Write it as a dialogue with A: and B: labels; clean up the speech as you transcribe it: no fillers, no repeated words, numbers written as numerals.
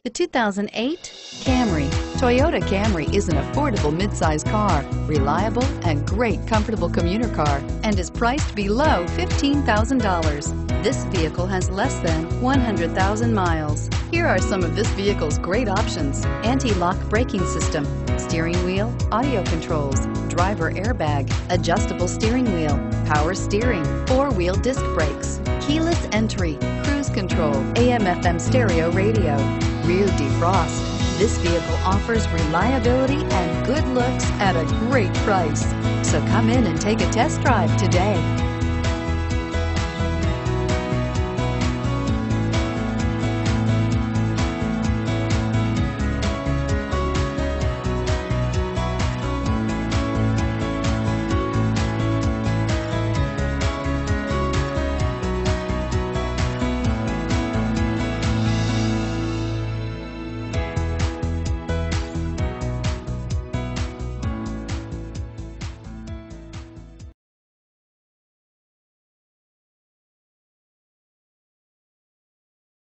A: The 2008 Camry. Toyota Camry is an affordable midsize car, reliable and great comfortable commuter car, and is priced below $15,000. This vehicle has less than 100,000 miles. Here are some of this vehicle's great options: anti-lock braking system, steering wheel audio controls, driver airbag, adjustable steering wheel, power steering, four-wheel disc brakes, keyless entry, cruise control, AM/FM stereo radio, rear defrost. This vehicle offers reliability and good looks at a great price. So come in and take a test drive today.